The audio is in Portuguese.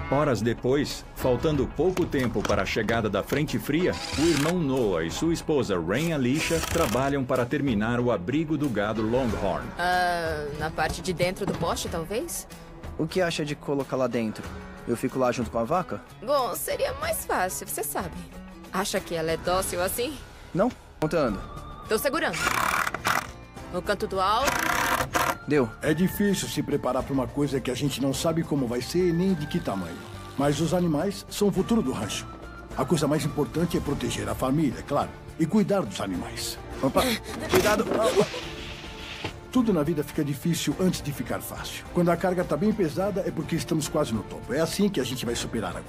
Horas depois, faltando pouco tempo para a chegada da frente fria, o irmão Noah e sua esposa Rain Alicia trabalham para terminar o abrigo do gado Longhorn. Na parte de dentro do poste, talvez? O que acha de colocar lá dentro? Eu fico lá junto com a vaca? Bom, seria mais fácil, você sabe. Acha que ela é dócil assim? Não? Contando. Tô segurando. No canto do alto. Deu. É difícil se preparar para uma coisa que a gente não sabe como vai ser nem de que tamanho. Mas os animais são o futuro do rancho. A coisa mais importante é proteger a família, é claro, e cuidar dos animais. Opa, cuidado. Tudo na vida fica difícil antes de ficar fácil. Quando a carga tá bem pesada é porque estamos quase no topo. É assim que a gente vai superar agora.